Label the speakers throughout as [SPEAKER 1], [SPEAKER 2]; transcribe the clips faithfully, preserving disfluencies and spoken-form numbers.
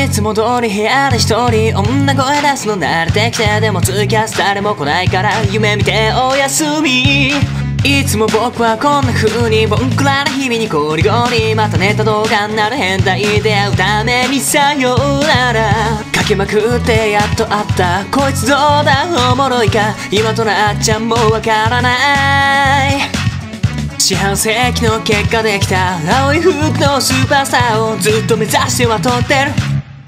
[SPEAKER 1] いつも通り部屋で一人女声出すの慣れてきて、でもツイキャス誰も来ないから夢見ておやすみ。いつも僕はこんな風にボンクラな日々にゴリゴリ、またネタ動画になる変態出会うためにさようならかけまくってやっと会った。こいつどうだおもろいか今となっちゃもうわからない。四半世紀の結果できた青い服のスーパースターをずっと目指しては撮ってる。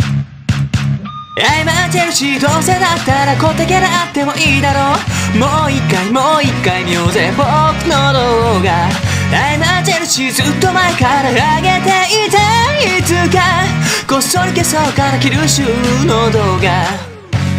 [SPEAKER 1] 愛待ってるしどうせだったら小手キャラあってもいいだろう。もう一回もう一回見ようぜ僕の動画。愛待ってるしずっと前から上げていた。いつかこっそり消そうかなキルシューの動画。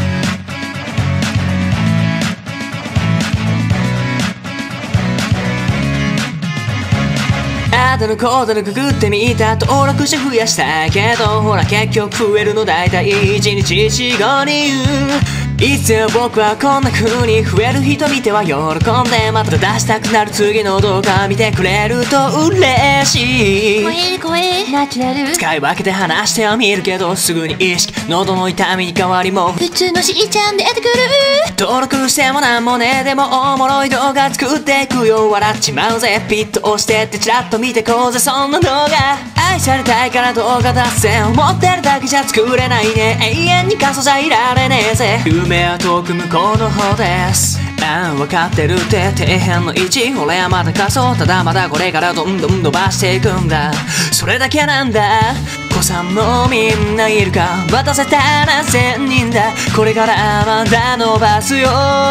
[SPEAKER 1] あだのこうだのくぐってみた登録者増やしたけどほら結局増えるのだいたいいちにちよん、ごにん。いつよ僕はこんな風に増える人見ては喜んでまた出したくなる次の動画見てくれると嬉しい。
[SPEAKER 2] 声声ナチュラル
[SPEAKER 1] 使い分けて話してはみるけどすぐに意識喉の痛みに変わりも
[SPEAKER 2] 普通のしーちゃん出てくる。
[SPEAKER 1] 登録してもなんもねでもおもろい動画作っていくよ笑っちまうぜピッと押してってチラッと見てこうぜそんな動画。愛されたいから動画出せ思ってるだけじゃ作れないね永遠に過疎じゃいられねえぜ。夢は遠く向こうの方です。ああ分かってるって底辺の位置俺はまだ過疎ただまだこれからどんどん伸ばしていくんだそれだけなんだ。子さんもみんないるか待たせたらせんにんだこれからまだ伸ばすよ。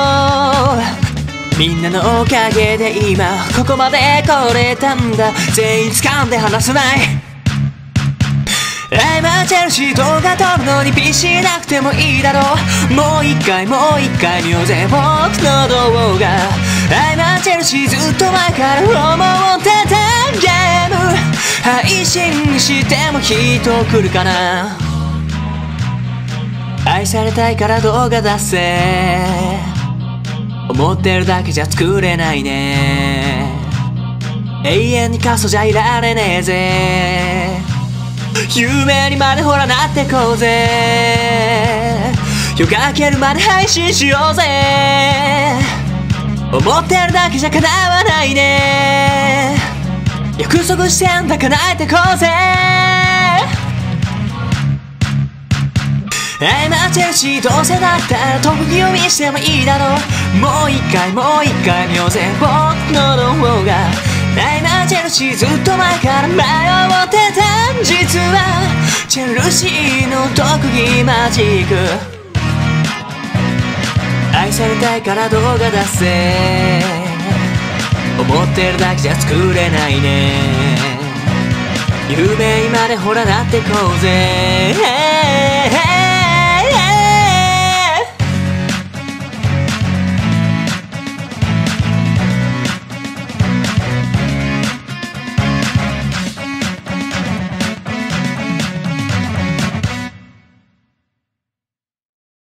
[SPEAKER 1] みんなのおかげで今ここまで来れたんだ全員掴んで離さない。愛待ってるし動画撮るのに ピーシー なくてもいいだろう。もう一回もう一回見ようぜ僕の動画。愛待ってるしずっと前から思ってたゲーム配信しても人来るかな。愛されたいから動画出せ思ってるだけじゃ作れないね永遠に過疎じゃいられねえぜ。夢にまでほらなってこうぜ夜が明けるまで配信しようぜ思ってるだけじゃ叶わないね約束してんだ叶えてこうぜ。愛待ってるしどうせだったら特技を見してもいいだろう。もう一回もう一回見ようぜ僕の動画。愛待ってるしずっと前から迷ってた実はチェルシーの特技マジック。愛されたいから動画出せ思ってるだけじゃ作れないね夢今でほらなってこうぜ